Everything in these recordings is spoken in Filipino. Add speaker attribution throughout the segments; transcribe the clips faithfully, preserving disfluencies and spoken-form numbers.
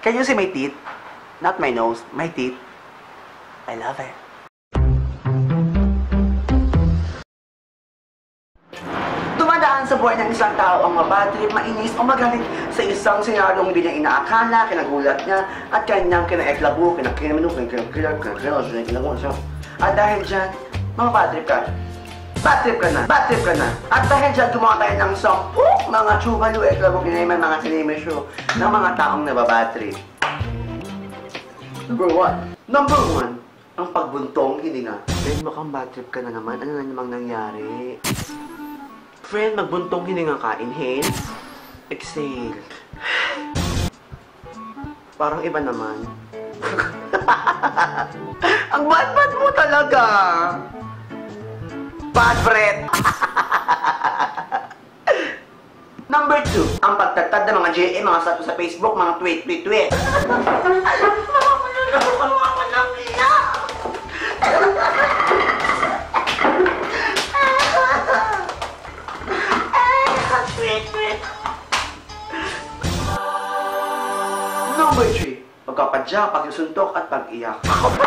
Speaker 1: Can you see my teeth? Not my nose, my teeth. I love it. Dumadaan sa buhay ng isang tao ang mabadrip, mainis o magalit sa isang senaryong hindi niya inaakala, kinagulat niya, at kanyang kinaeklabo, kinakinaminong, kinakilak, kinakilak, kinakilak, kinakilak. At dahil dyan, mamabadrip ka. Bad trip ka na, bad trip ka na. At dahil dyan, gumawa tayo ng sampu mga chubalu, eklabo, kinaiman, mga sinimisyo ng mga taong nababad trip. Number one. Number one, ang pagbuntong hininga. Friend, mukhang bad trip ka na naman. Ano na namang nangyari? Friend, magbuntong hininga ka. Inhale. Exhale. Parang iba naman. Ang bad-bad mo talaga. Bad breath. Number two, ang pagtatad ng mga J M, mga status sa Facebook, mga tweet, tweet, tweet. Number three, pagkapadya, pagsusuntok at pag-iyak.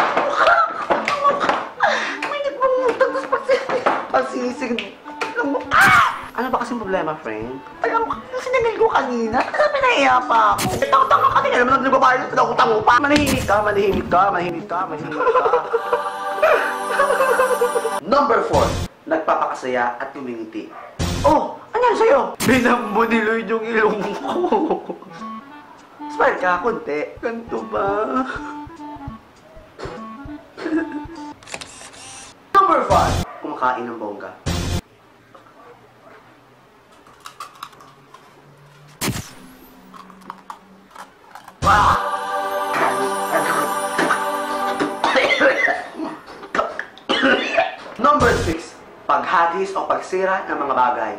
Speaker 1: May nagmumutang sa pasisig. Pasisig ng mukha. Ano ba kasing problema, friend? Alam mo, sinangil ko kanina. Sabi na iya pa ako. Eh, takot-takot ka din. Alam mo nang nagbabayad na takot-takot pa. Manahimik ka, manahimik ka, manahimik ka, manahimik ka. Number four, nagpapakasaya at tumingiti. Oh, ano yan sa'yo? Binambo ni Lloyd yung ilong ko. Smile ka, konti. Ganto ba? Number five, kumakain ng bongga. Number six, paghagis o pagsira ng mga bagay.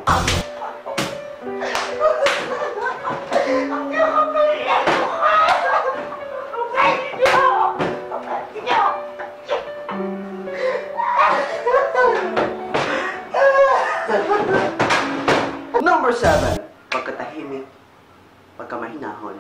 Speaker 1: Number seven, pagkatahimik, pagkamahinahon.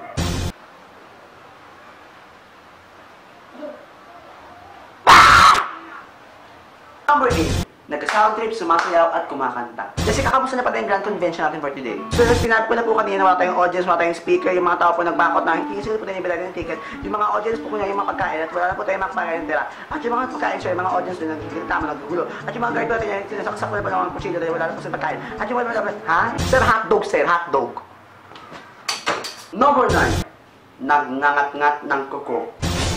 Speaker 1: Number eight, nagka-sound trip, sumasayaw at kumakanta. Kasi kakamusta na pala yung grand convention natin for today. So, sinabi ko na po kanina, wala tayong audience, wala tayong speaker, yung mga tao po nagbakot na hindi sila po na nibigay ng ticket. Yung mga audience po kunya yung mga pagkain at wala na po tayong makapakain tira. At yung mga pagkain, sir, yung mga audience din nagkikitama, naggugulo. At yung mga guard natin yan, sinasaksak ko na po ng mga kuchilyo dahil wala na po sa pagkain. At yung mga mga ha? Sir, hotdog, sir, hotdog. Number nine, nagngangat-ngat ng kuko.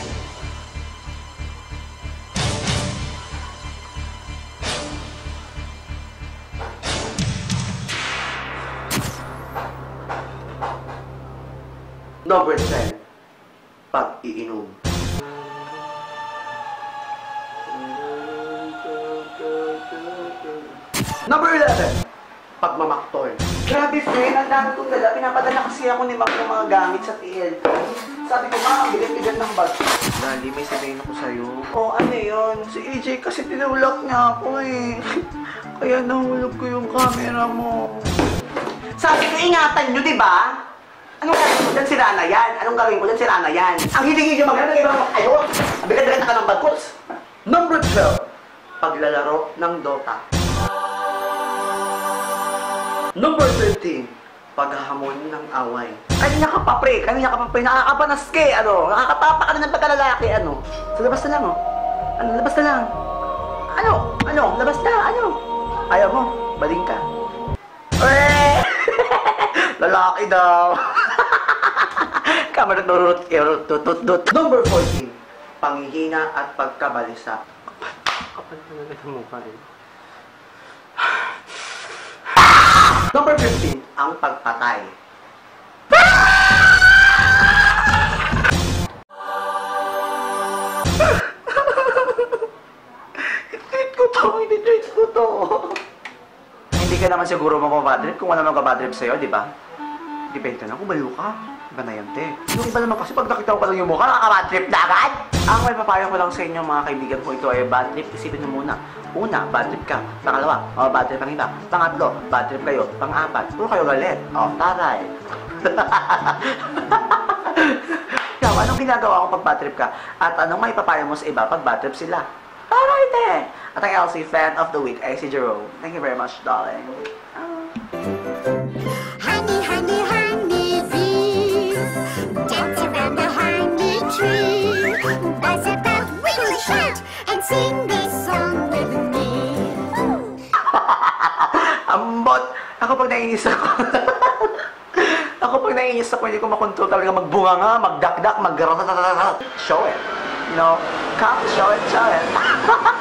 Speaker 1: Number ten, pag-iinom. Number eleven, pagmamaktol. Grabe, friend, ang dami kong dala. Pinapadala kasi ako ni Mac ng mga gamit sa T L. Sabi ko, ma, ang bigat-bigat ng bag. Dali, may sabihin ako sa'yo. Oh, ano yun? Si A J kasi tinulak niya ako eh. Kaya nahulog ko yung camera mo. Sabi ko, ingatan nyo, di ba? Anong gagawin ko dyan si Rana yan? Anong gagawin ko dyan si Rana yan? Ang hiling-hiling maganda ng ibang kayo. Ang bigat-bigat ka ng bagkos. Number twelve, paglalaro ng Dota. Number thirteen, paghahamon ng away. Kanina ka pa, pre. Kanina ka pa, pre. Nakakapanas ka eh, ano? Nakakatapa ka na ng pagkalalaki, ano? So, labas na lang, oh. Ano, labas na lang. Ano? Ano? Labas na, ano? Ayaw mo, baling ka. Eh! Lalaki daw. Kamarot, turut, kirut, tutut, dut. Number fourteen, panghihina at pagkabalisa. Kapal talaga ng mukha eh. Number fifteen, ang pagpatay. I-tweet ko to, i-tweet ko to. Hindi ka naman siguro mapabadrip kung wala magkabadrip sa'yo, di ba? Depende na kung baliw ka. Iba na yan, te. Yung iba naman kasi pag nakita ko pa lang yung mukha, nakaka-bad-trip na agad. Ang may papayo ko lang sa inyo mga kaibigan ko, ito ay bad trip. Isipin mo muna. Una, bad trip ka. Pangalawa, oh, bad trip ang iba. Pangatlo, bad trip kayo. Pang-apat, puro kayo galit. Oh, taray. anong ginagawa ko pag bad trip ka? At anong may papayo mo sa iba pag bad trip sila? Alright eh! At ang L C fan of the week ay si Jerome. Thank you very much, darling. Oh.
Speaker 2: Honey, honey, honey bee, dance around the honey tree, buzz about, wiggle, shout, and sing this song with me.
Speaker 1: Ambot! Ako pag naiinis ako. Ako pag naiinis ako, hindi ko makontrol talaga magbunga nga, magdakdak, mag Show it. You know? Come, show it, show it.